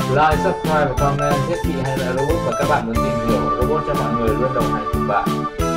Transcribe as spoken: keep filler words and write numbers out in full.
Like, subscribe và comment thiết bị hay là robot, và các bạn muốn tìm hiểu robot cho mọi người luôn đồng hành cùng bạn.